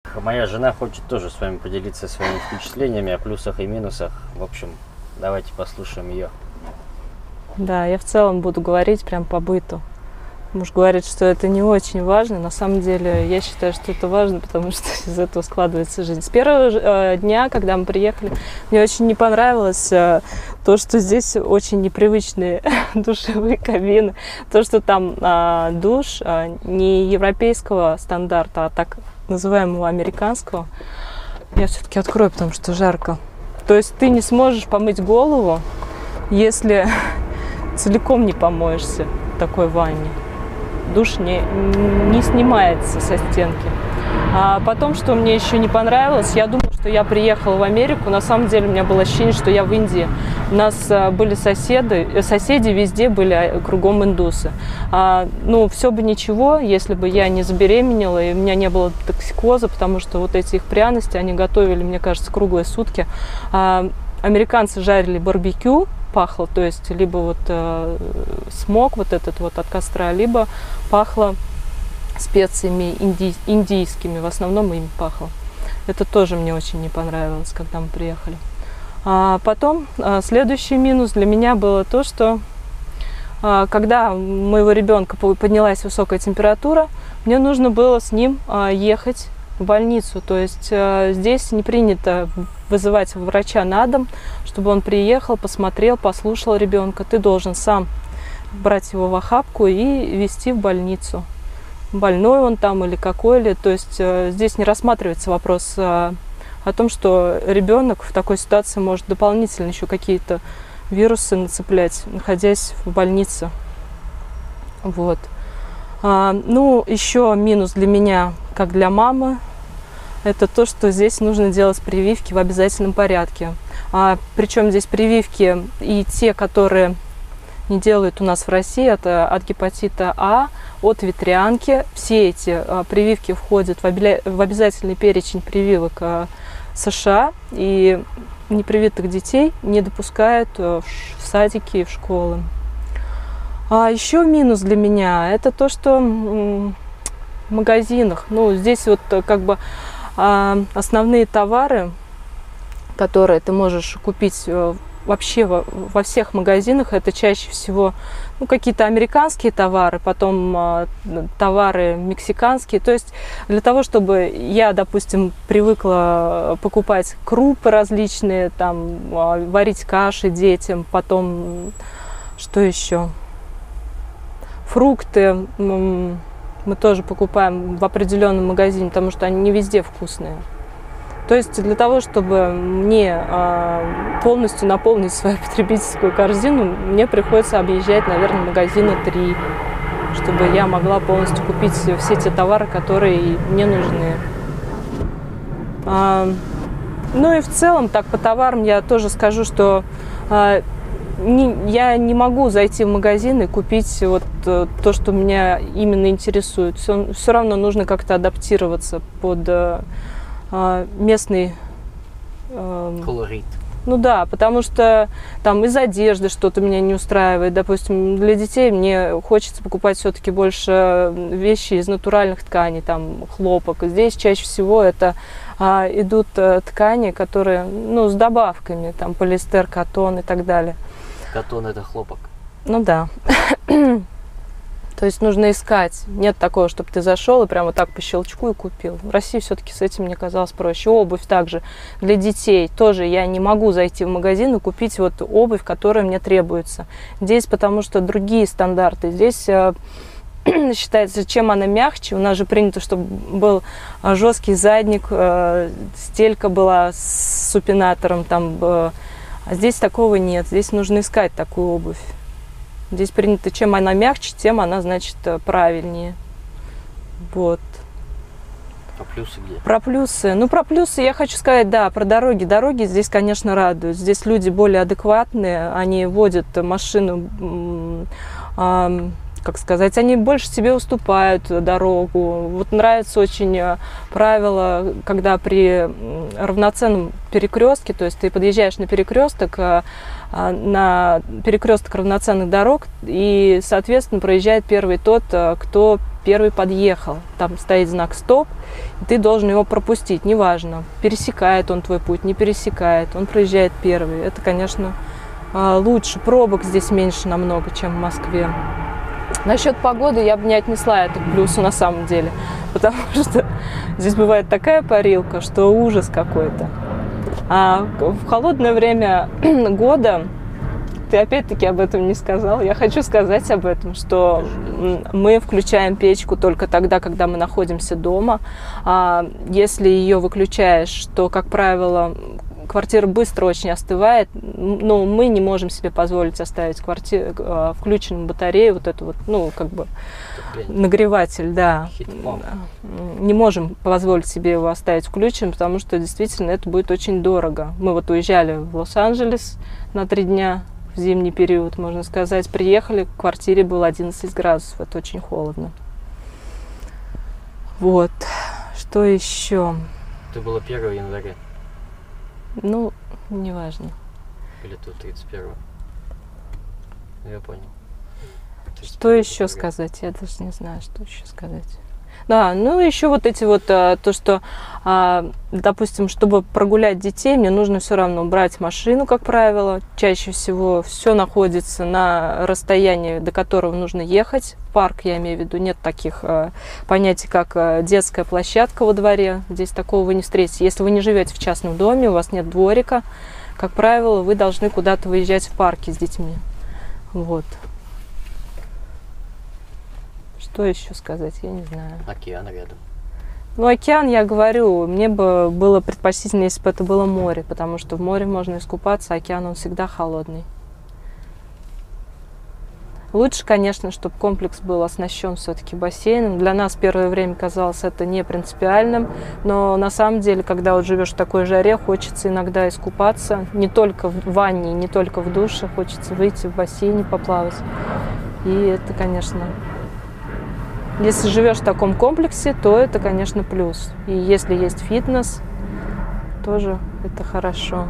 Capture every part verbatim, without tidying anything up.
Моя жена хочет тоже с вами поделиться своими впечатлениями о плюсах и минусах. В общем, давайте послушаем ее. Да, я в целом буду говорить прям по быту. Муж говорит, что это не очень важно. На самом деле, я считаю, что это важно, потому что из этого складывается жизнь. С первого э, дня, когда мы приехали, мне очень не понравилось э, то, что здесь очень непривычные душевые кабины. То, что там э, душ э, не европейского стандарта, а так называемого американского. Я все-таки открою, потому что жарко. То есть ты не сможешь помыть голову, если целиком не помоешься в такой ванне. Душ не, не снимается со стенки. А потом, что мне еще не понравилось, я думала, что я приехала в Америку. На самом деле у меня было ощущение, что я в Индии. У нас были соседи, соседи везде были кругом индусы. А, ну, все бы ничего, если бы я не забеременела, и у меня не было токсикоза, потому что вот эти их пряности, они готовили, мне кажется, круглые сутки. А, американцы жарили барбекю, пахло, то есть либо вот э, смог вот этот вот от костра, либо пахло специями инди, индийскими, в основном им пахло. Это тоже мне очень не понравилось, когда мы приехали. А потом а, следующий минус для меня было то, что а, когда у моего ребенка поднялась высокая температура, мне нужно было с ним а, ехать в больницу. То есть а, здесь не принято вызывать врача на дом, чтобы он приехал, посмотрел, послушал ребенка. Ты должен сам брать его в охапку и везти в больницу. Больной он там или какой ли. То есть э, здесь не рассматривается вопрос э, о том, что ребенок в такой ситуации может дополнительно еще какие-то вирусы нацеплять, находясь в больнице. Вот. А, ну, еще минус для меня, как для мамы, это то, что здесь нужно делать прививки в обязательном порядке. А, причем здесь прививки и те, которые не делают у нас в России, это от гепатита А, от ветрянки. Все эти а, прививки входят в, обя... в обязательный перечень прививок а, США. И непривитых детей не допускают а, в садики и в школы. А еще минус для меня это то, что м- в магазинах, ну, здесь вот как бы основные товары, которые ты можешь купить вообще во, во всех магазинах, это чаще всего ну, какие-то американские товары, потом а, товары мексиканские. То есть для того, чтобы я, допустим, привыкла покупать крупы различные, там, а, варить каши детям, потом что еще? Фрукты. Мы тоже покупаем в определенном магазине, потому что они не везде вкусные. То есть для того, чтобы мне э, полностью наполнить свою потребительскую корзину, мне приходится объезжать, наверное, магазина три, чтобы я могла полностью купить все те товары, которые мне нужны. А, ну и в целом, так по товарам я тоже скажу, что э, Не, я не могу зайти в магазин и купить вот э, то, что меня именно интересует. Все, все равно нужно как-то адаптироваться под э, местный э, колорит. Ну да, потому что там из одежды что-то меня не устраивает. Допустим, для детей мне хочется покупать все-таки больше вещи из натуральных тканей, там хлопок. Здесь чаще всего это а, идут а, ткани, которые, ну, с добавками, там полиэстер, катон и так далее. Катон – это хлопок. Ну да. То есть нужно искать. Нет такого, чтобы ты зашел и прямо так по щелчку и купил. В России все-таки с этим мне казалось проще. Обувь также для детей. Тоже я не могу зайти в магазин и купить вот обувь, которая мне требуется. Здесь потому что другие стандарты. Здесь э, считается, чем она мягче. У нас же принято, чтобы был жесткий задник, э, стелька была с супинатором. Там, э, а здесь такого нет. Здесь нужно искать такую обувь. Здесь принято, чем она мягче, тем она, значит, правильнее. Вот. А плюсы где? Про плюсы. Ну, про плюсы я хочу сказать, да, про дороги. Дороги здесь, конечно, радуют. Здесь люди более адекватные, они водят машину, э, как сказать, они больше себе уступают дорогу. Вот нравится очень правило, когда при равноценном перекрестке, то есть ты подъезжаешь на перекресток, на перекресток равноценных дорог, и, соответственно, проезжает первый тот, кто первый подъехал. Там стоит знак «Стоп», и ты должен его пропустить, неважно, пересекает он твой путь, не пересекает, он проезжает первый. Это, конечно, лучше, пробок здесь меньше намного, чем в Москве. Насчет погоды я бы не отнесла это к плюсу на самом деле, потому что здесь бывает такая парилка, что ужас какой-то. А в холодное время года, ты опять-таки об этом не сказал, я хочу сказать об этом, что мы включаем печку только тогда, когда мы находимся дома. А если ее выключаешь, то, как правило, квартира быстро очень остывает, но мы не можем себе позволить оставить квартиру включенную батарею, вот эту вот, ну, как бы нагреватель, да. Не можем позволить себе его оставить включенным, потому что действительно это будет очень дорого. Мы вот уезжали в Лос-Анджелес на три дня в зимний период, можно сказать, приехали, в квартире было одиннадцать градусов, это очень холодно. Вот, что еще? Это было первого января. Ну, неважно. Или тут тридцать первого. Я понял. Что еще сказать? Я даже не знаю, что еще сказать. Да, ну еще вот эти вот, а, то, что, а, допустим, чтобы прогулять детей, мне нужно все равно брать машину, как правило. Чаще всего все находится на расстоянии, до которого нужно ехать. Парк, я имею в виду, нет таких а, понятий, как а, детская площадка во дворе. Здесь такого вы не встретите. Если вы не живете в частном доме, у вас нет дворика, как правило, вы должны куда-то выезжать в парке с детьми. Вот. Что еще сказать, я не знаю. Океан рядом. Ну, океан, я говорю, мне бы было предпочтительно, если бы это было море, потому что в море можно искупаться, а океан, он всегда холодный. Лучше, конечно, чтобы комплекс был оснащен все-таки бассейном. Для нас первое время казалось это не принципиальным, но на самом деле, когда вот живешь в такой жаре, хочется иногда искупаться. Не только в ванне, не только в душе, хочется выйти в бассейне, поплавать. И это, конечно... Если живешь в таком комплексе, то это, конечно, плюс. И если есть фитнес, тоже это хорошо.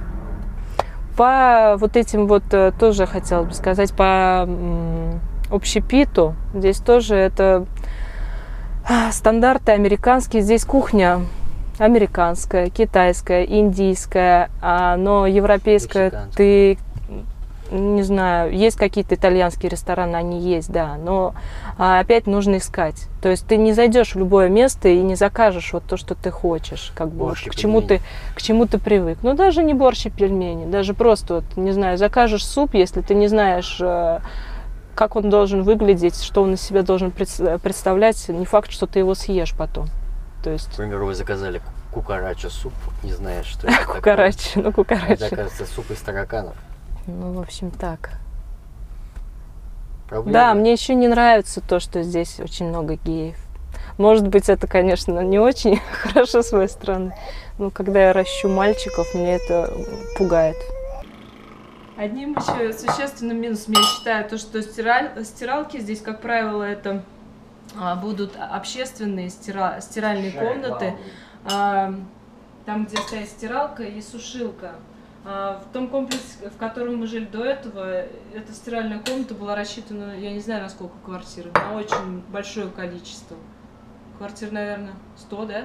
По вот этим вот тоже хотелось бы сказать, по общепиту, здесь тоже это стандарты американские. Здесь кухня американская, китайская, индийская, но европейская ты... Не знаю, есть какие-то итальянские рестораны, они есть, да, но а, опять нужно искать. То есть ты не зайдешь в любое место и не закажешь вот то, что ты хочешь, как бы вот, к чему ты, к чему ты привык. Ну даже не борщ и пельмени, даже просто вот, не знаю, закажешь суп, если ты не знаешь, как он должен выглядеть, что он из себя должен представлять, не факт, что ты его съешь потом. То есть... К примеру, вы заказали кукарача суп, не знаешь, что это такое. Кукарача, ну кукарача. Это, оказывается, суп из тараканов. Ну, в общем, так. Проблема. Да, мне еще не нравится то, что здесь очень много геев. Может быть, это, конечно, не очень хорошо с моей стороны, но когда я ращу мальчиков, мне это пугает. Одним еще существенным минусом я считаю то, что стираль... стиралки здесь, как правило, это а, будут общественные стира... стиральные комнаты, а, там, где стоит стиралка и сушилка. В том комплексе, в котором мы жили до этого, эта стиральная комната была рассчитана, я не знаю, на сколько квартир, на очень большое количество. Квартир, наверное, сто, да?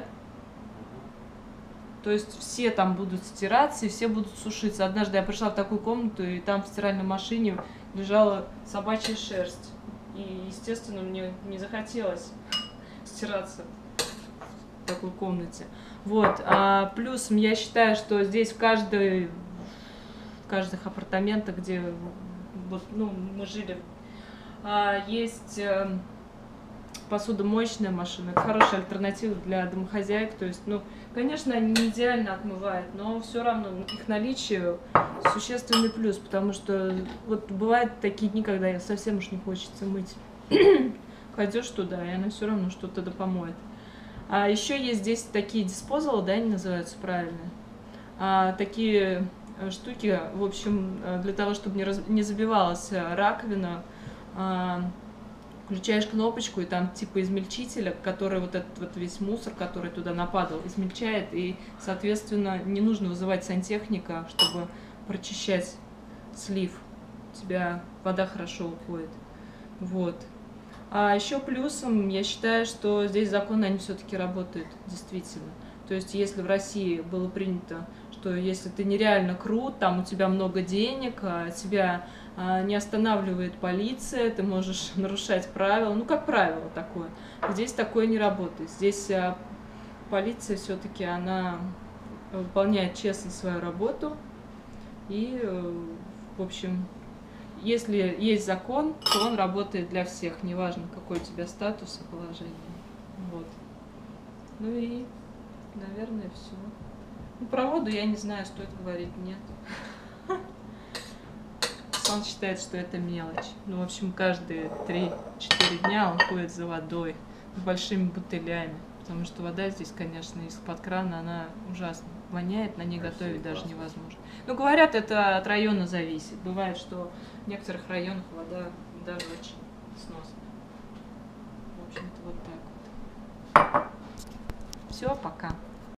То есть все там будут стираться и все будут сушиться. Однажды я пришла в такую комнату, и там в стиральной машине лежала собачья шерсть. И, естественно, мне не захотелось стираться в такой комнате. Вот. А плюсом я считаю, что здесь в каждой... в каждых апартаментах, где вот, ну, мы жили, есть посудомоечная машина. Это хорошая альтернатива для домохозяек. То есть, ну, конечно, они не идеально отмывают, но все равно их наличие существенный плюс, потому что вот бывают такие дни, когда совсем уж не хочется мыть. Пойдешь туда, и она все равно что-то да помоет. А еще есть здесь такие диспозалы, да, они называются правильно. А, такие штуки, в общем, для того, чтобы не, раз, не забивалась раковина, а, включаешь кнопочку, и там типа измельчителя, который вот этот вот весь мусор, который туда нападал, измельчает, и, соответственно, не нужно вызывать сантехника, чтобы прочищать слив. У тебя вода хорошо уходит. Вот. А еще плюсом я считаю, что здесь законы, они все-таки работают, действительно. То есть если в России было принято, что если ты нереально крут, там у тебя много денег, а тебя а, не останавливает полиция, ты можешь нарушать правила, ну как правило такое. Здесь такое не работает. Здесь а, полиция все-таки, она выполняет честно свою работу и, в общем, если есть закон, то он работает для всех, неважно, какой у тебя статус и положение. Вот. Ну и, наверное, все. Ну, про воду я не знаю, стоит говорить, нет. Он считает, что это мелочь. Ну, в общем, каждые три-четыре дня он ходит за водой с большими бутылями. Потому что вода здесь, конечно, из-под крана, она ужасно воняет, на ней готовить даже невозможно. Ну, говорят, это от района зависит. Бывает, что в некоторых районах вода даже очень сносная. В общем-то, вот так вот. Все, пока.